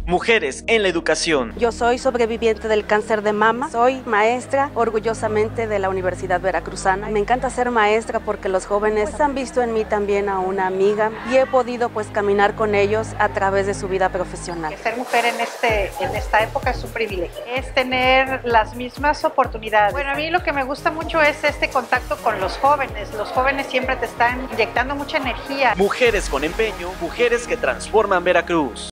Mujeres en la educación. Yo soy sobreviviente del cáncer de mama, soy maestra orgullosamente de la Universidad Veracruzana. Me encanta ser maestra porque los jóvenes han visto en mí también a una amiga y he podido caminar con ellos a través de su vida profesional. Ser mujer en esta época es un privilegio, es tener las mismas oportunidades. Bueno, a mí lo que me gusta mucho es este contacto con los jóvenes siempre te están inyectando mucha energía. Mujeres con empeño, mujeres que transforman Veracruz.